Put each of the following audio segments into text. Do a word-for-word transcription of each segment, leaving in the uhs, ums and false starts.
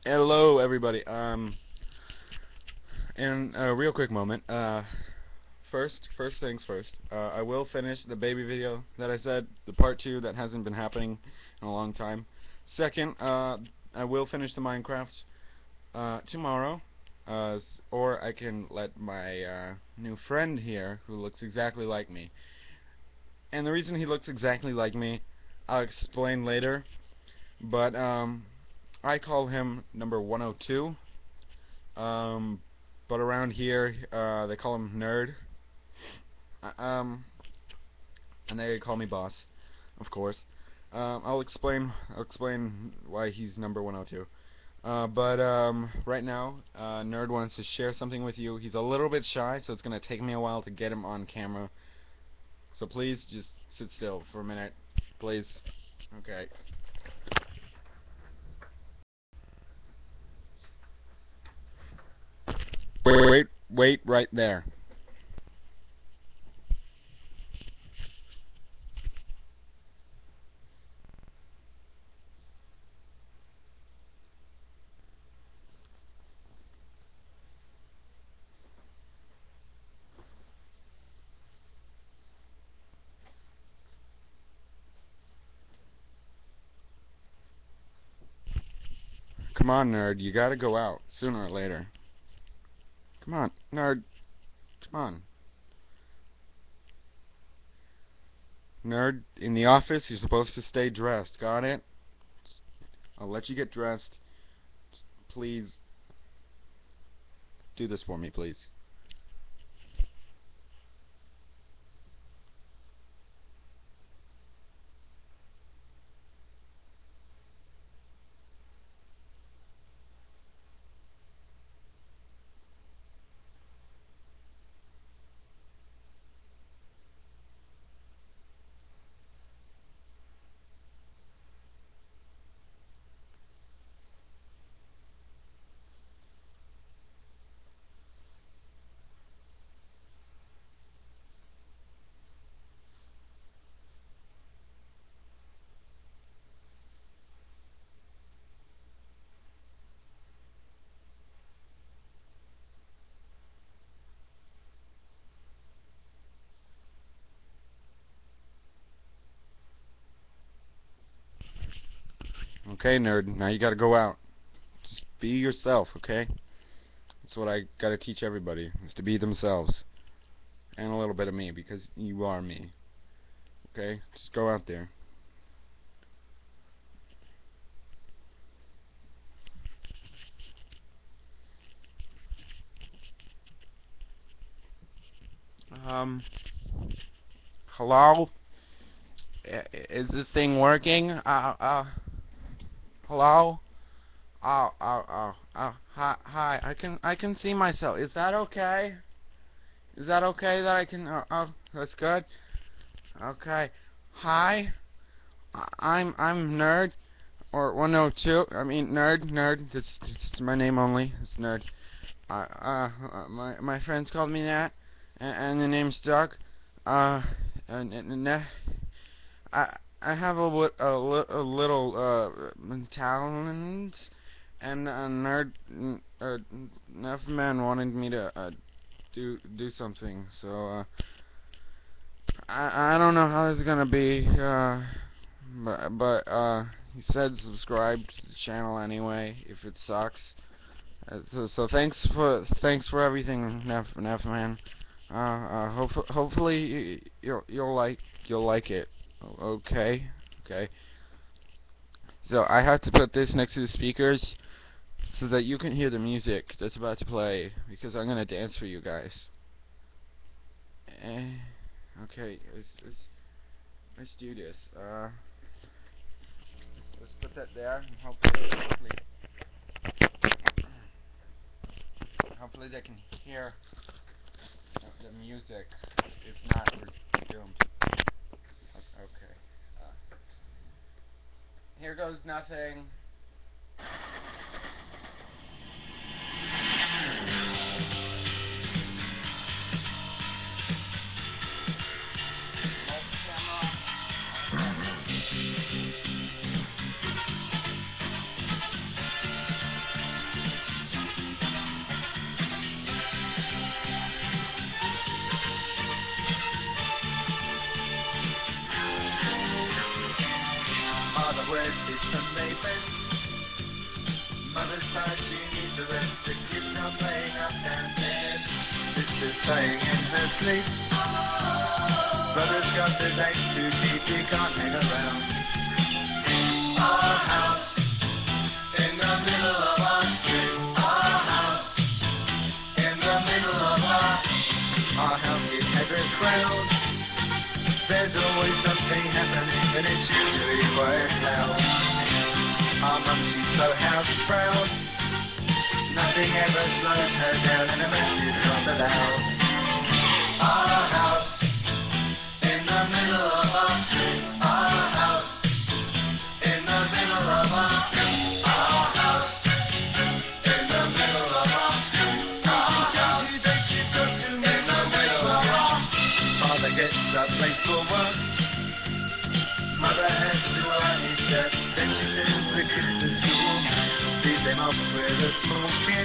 Hello, everybody. Um, in a real quick moment. Uh, first, first things first. Uh, I will finish the baby video that I said, the part two that hasn't been happening in a long time. Second, uh, I will finish the Minecraft uh, tomorrow, uh, or I can let my uh, new friend here, who looks exactly like me. And the reason he looks exactly like me, I'll explain later. But um, I call him number one oh two. Um, but around here, uh, they call him Nerd. Uh, um, and they call me Boss, of course. Um, I'll explain. I'll explain why he's number one oh two. Uh, but um, right now, uh, Nerd wants to share something with you. He's a little bit shy, so it's gonna take me a while to get him on camera. So please just sit still for a minute, please. Okay. Wait, wait, wait, right there. Come on, Nerd. You gotta go out sooner or later. Come on, Nerd. Come on. Nerd, in the office, you're supposed to stay dressed. Got it? I'll let you get dressed. Please do this for me, please. Okay, Nerd, now you gotta go out. Just be yourself, okay? That's what I gotta teach everybody, is to be themselves. And a little bit of me, because you are me. Okay? Just go out there. Um, hello? I- Is this thing working? Uh, uh, hello? Oh, oh, oh, oh, hi, hi, I can, I can see myself. Is that okay? Is that okay that I can, uh, oh, that's good? Okay. Hi, I- I'm, I'm Nerd, or one oh two, I mean, Nerd, Nerd, that's, that's my name only, it's Nerd. Uh, uh, uh, my, my friends called me that, and, and the name's Doug. Uh, and, and, and uh, I, I have a, lit- a, li- a little, uh, talent, and a nerd, n- uh, enough man wanted me to, uh, do, do something, so, uh, I, I don't know how this is gonna be, uh, but, but, uh, he said subscribe to the channel anyway, if it sucks. Uh, so, so thanks for, thanks for everything, Neff, Neff man. Uh, uh, hope, hopefully you'll, you'll like, you'll like it. Okay, okay. So I have to put this next to the speakers so that you can hear the music that's about to play, because I'm gonna dance for you guys. Eh, okay, let's, let's let's do this. Uh, let's, let's put that there. And hopefully, hopefully, hopefully they can hear the music. If not, we're doomed. Okay. Uh, here goes nothing. Father wears his Sunday best. Mother's tired, she needs a rest. The kids are playing up downstairs. Sister's sighing in her sleep. Brother's got the date too deep, he can't hang around. Our house in the middle of our street. Our house in the middle of our Our house is ever crowd. There's always something happening and it's usually quite loud. Our mum, she's so house proud. Nothing ever slows her down and a mess is not allowed. Our house in the middle of our street. Our house in the middle of our Our house in the middle of our street. Our house in the middle of our Father gets up late for work. Mother has to iron his shirt. Then she sends the kids to school. Sees them off with a small kid.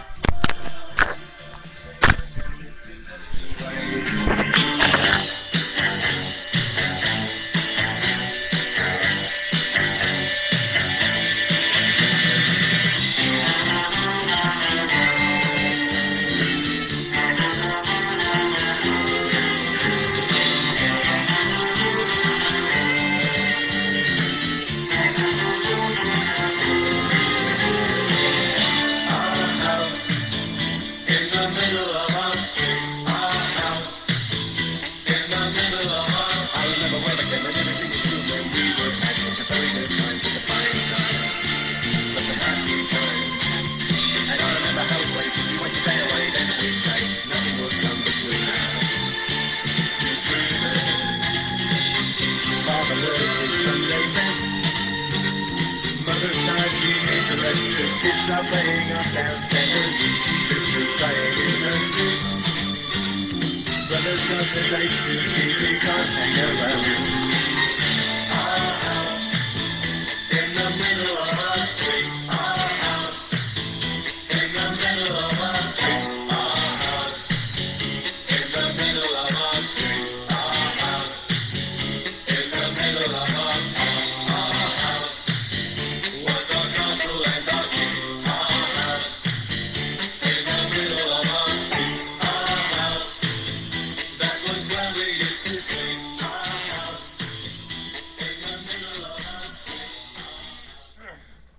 Kids are playing up downstairs. Sister's sighing in her sleep. Brother's got the date to keep, he can't hang around. Our house in the middle of our street. Our house in the middle of our street. Our house in the middle of our street. Our house in the middle of our street. Our house was our castle and our king. Our house in the middle of our street. Our house, that was where we used to sleep. Our house in the middle of our street.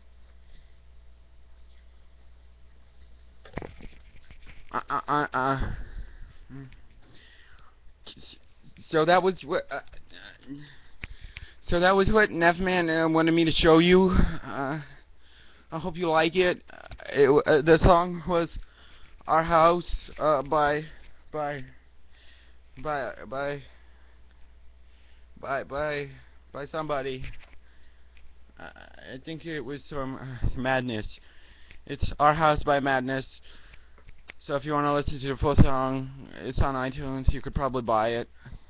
Uh, uh, uh, uh. So that was what. Uh, so that was what Nefman uh, wanted me to show you. Uh, I hope you like it. Uh, it uh, the song was "Our House" uh, by by by by by by by somebody. Uh, I think it was from uh, Madness. It's "Our House" by Madness. So if you want to listen to the full song, it's on iTunes. You could probably buy it.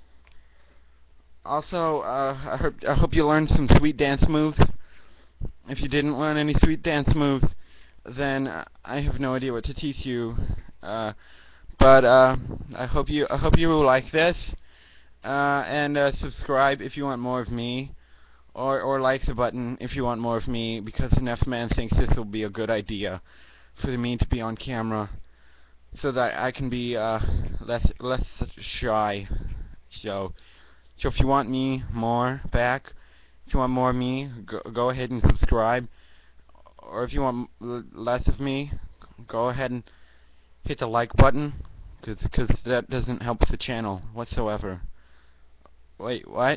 Also, uh, I hope I hope you learned some sweet dance moves. If you didn't learn any sweet dance moves, then uh, I have no idea what to teach you. Uh, but uh, I hope you I hope you like this, uh, and uh, subscribe if you want more of me, or or like the button if you want more of me, because Nefman thinks this will be a good idea for me to be on camera, so that I can be uh, less less shy. So, so if you want me more back, if you want more of me, go, go ahead and subscribe. Or if you want l less of me, go ahead and hit the like button, cause, cause that doesn't help the channel whatsoever. Wait, what?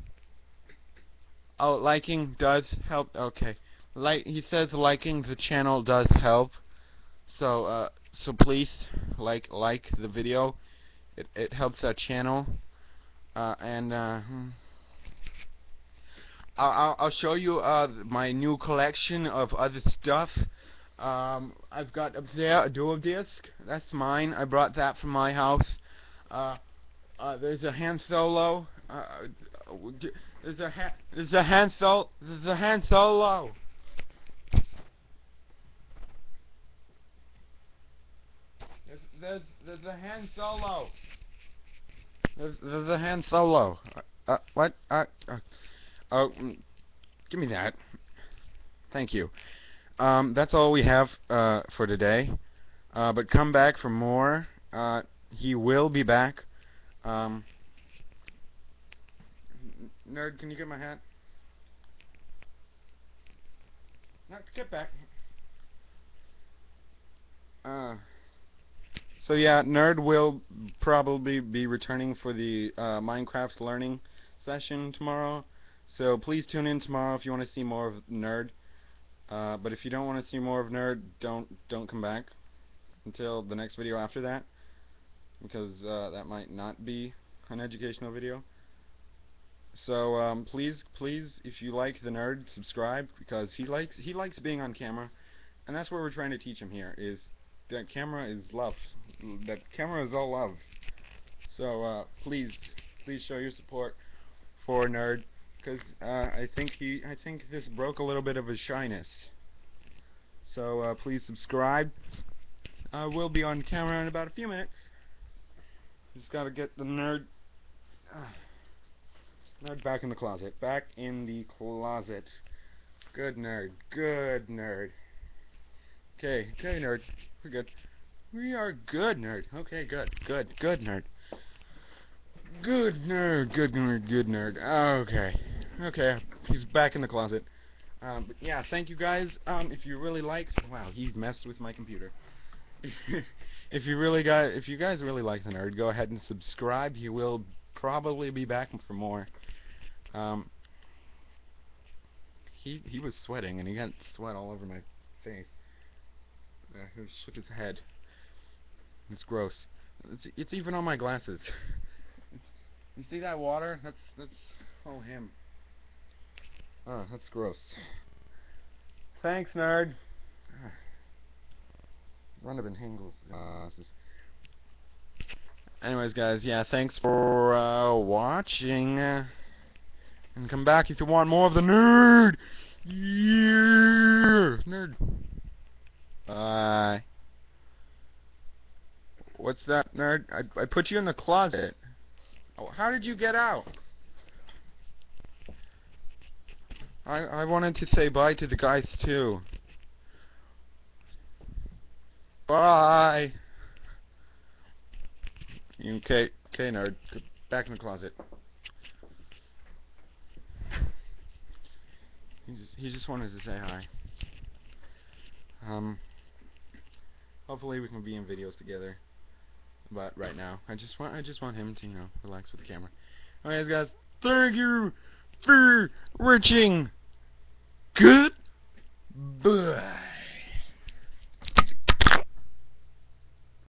Oh, liking does help. Okay, like he says, liking the channel does help. So, uh, so please like like the video. It it helps our channel. Uh, and uh, hmm. I'll, I'll I'll show you uh my new collection of other stuff. Um, I've got up there a dual disc. That's mine. I brought that from my house. Uh, uh, there's a Han Solo. Uh, there's a ha there's a Han Solo. There's a Han Solo. There's there's, there's a Han Solo. There's, there's a Han Solo. Uh, uh, what? Uh, uh, oh. Mm. Give me that. Thank you. Um, that's all we have uh, for today. Uh, but come back for more. Uh, he will be back. Um, nerd, can you get my hat? No, get back. Uh, so yeah, Nerd will probably be returning for the uh, Minecraft learning session tomorrow. So please tune in tomorrow if you want to see more of Nerd. Uh, but if you don't want to see more of Nerd, don't don't come back until the next video after that, because uh, that might not be an educational video. So um, please, please, if you like the Nerd, subscribe, because he likes he likes being on camera, and that's what we're trying to teach him here. Is that camera is love. That camera is all love. So uh, please, please show your support for Nerd, because uh, I think he, I think this broke a little bit of his shyness. So uh, please subscribe. I will be on camera in about a few minutes. Just gotta get the Nerd, uh, Nerd back in the closet. Back in the closet. Good Nerd. Good Nerd. Okay, okay, Nerd. We're good. We are good, Nerd. Okay, good, good, good, Nerd. Good Nerd, good Nerd, good Nerd. Okay, okay, he's back in the closet. Um, but yeah, thank you guys. Um, if you really liked, wow, he messed with my computer. if you really got, if you guys really like the Nerd, go ahead and subscribe. He will probably be back for more. Um, he he was sweating and he got sweat all over my face. Uh, he shook his head. It's gross. It's, it's even on my glasses. It's, you see that water? That's that's oh him. Oh, that's gross. Thanks, Nerd. Run Hingles. Uh, anyways, guys, yeah, thanks for uh, watching. Uh, and come back if you want more of the Nerd. Yeah, Nerd. Bye. What's that, Nerd? I, I put you in the closet. Oh, how did you get out? I I wanted to say bye to the guys too. Bye. Okay, okay, Nerd. Go back in the closet. He just he just wanted to say hi. Um. Hopefully we can be in videos together. But right now, I just want I just want him to, you know, relax with the camera. Anyways, guys, thank you for watching. Good